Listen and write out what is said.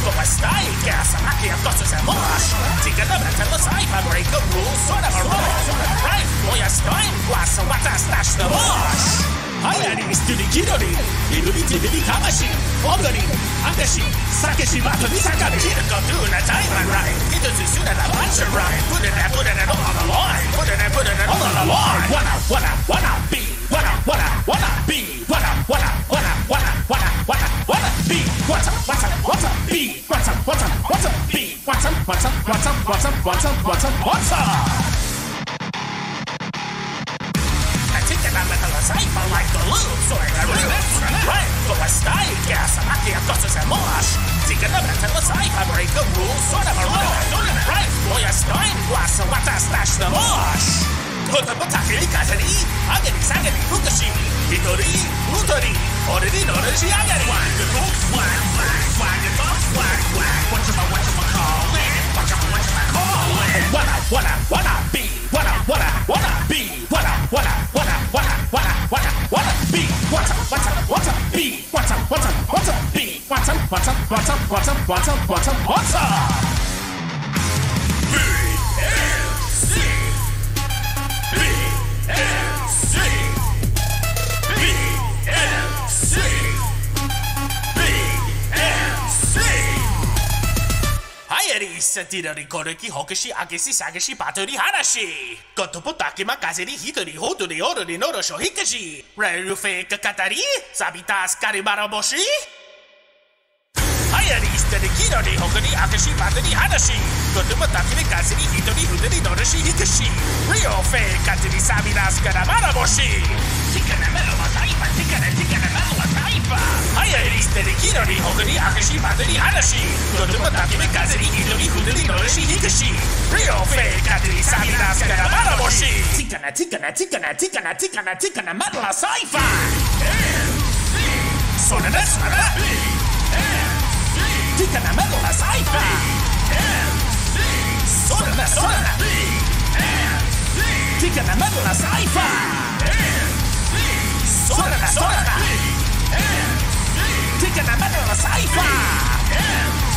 a style gas, I'm lucky I've got to say much. Take a number, tell us I break the rules, sort of a rule. Right, boy, a style glass, so what I stash the mush. はやりすり気取りいぶりちびりかまし踊りあてし酒しまとに盛り Hit a go through the time and right Hit a soon as I punch it right Put it all on the line Put it all on the line Wanna be Wanna be Wanna be What's up be What's up I'm a cipher like the loop, so I right for a style gas, I'm lucky I've got to say much. Take a number, tell us I break the rules, sort of a rule. Right for a style glass, so what I stash the mush. 子供たちに風に上げに下げにふかし一人二人俺に乗るし上がり Why the book, why the book, why what you call it, what you call it Wanna be, wanna be, wanna be, what's up be, what's up be, what's up Sentirori coreki hokeshi agesi sageshi batori harashi Kotopo takema kazeri hitori hotori orori norosho hikashi Ryu fake katari sabitas karibaraboshi Hayari isteri kirori hokeri agesi batori harashi Kotopo takeme kazeri hitori hotori norosho hikashi Ryu fake katari sabitas karibaraboshi Tikana melo wa taipa tikana melo wa taipa Hayari isteri kirori hokeri agesi batori harashi Kotopo takeme kazeri hitori hotori norosho hikashi Ryu fake katari sabitas karibaraboshi Tikana metal a sci-fi Sonana Tikana metal a sci-fi Sonana Tikana metal a sci-fi Sonana Tikana metal a sci-fi